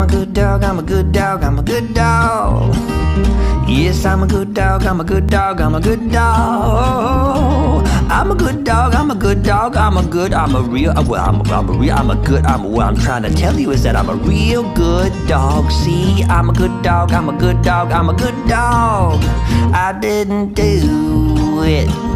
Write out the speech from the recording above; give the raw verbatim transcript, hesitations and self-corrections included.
I'm a good dog, I'm a good dog, I'm a good dog. Yes, I'm a good dog, I'm a good dog, I'm a good dog. I'm a good dog, I'm a good dog, I'm a good, I'm a real, well, I'm a, I'm a real, I'm a good, I'm, what I'm trying to tell you is that I'm a real good dog. See, I'm a good dog, I'm a good dog, I'm a good dog. I didn't do it.